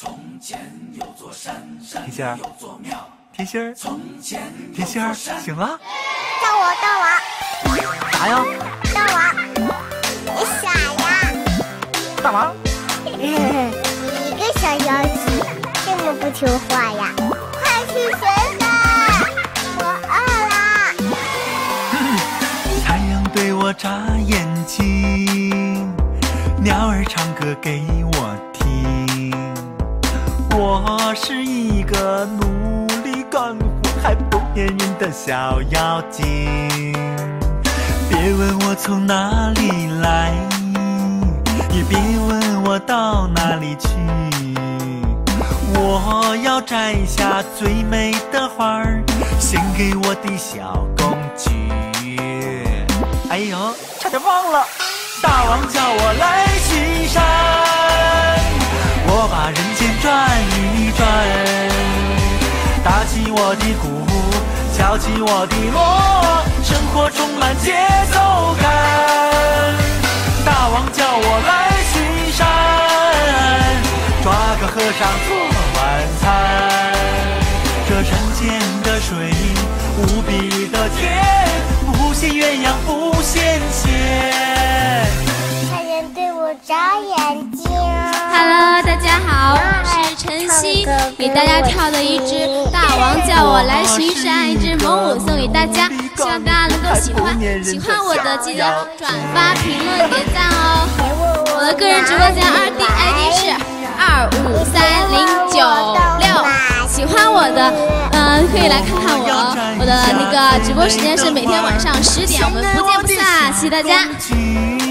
甜心儿，甜心儿，甜心儿，醒了？ 到我， 啥呀？ 到我，你傻呀？ 干嘛？ 你一个小妖精，这么不听话呀？快去学吧，我饿了。 太阳对我眨眼睛，鸟儿唱歌给我听。我是一个努力干活还不粘人的小妖精。别问我从哪里来，也别问我到哪里去。我要摘下最美的花儿，献给我的小公举。哎呦，差点忘了，大王叫我来巡山，我把人间转一转，打起我的鼓，敲起我的锣，生活充满节奏感。大王叫我来巡山，抓个和尚做晚餐。这山间的水无比的甜，不羡鸳鸯不羡仙。 太阳对我眨眼睛。 Hello， 大家好，我是晨曦，给大家跳的一支《大王叫我来巡山》，一支猛舞送给大家，希望大家能够喜欢。喜欢我的记得转发、评论、点赞哦。我的个人直播间ID 是253096，喜欢我的可以来看看我的那个直播时间是每天晚上10点，我们不见不散，谢谢大家。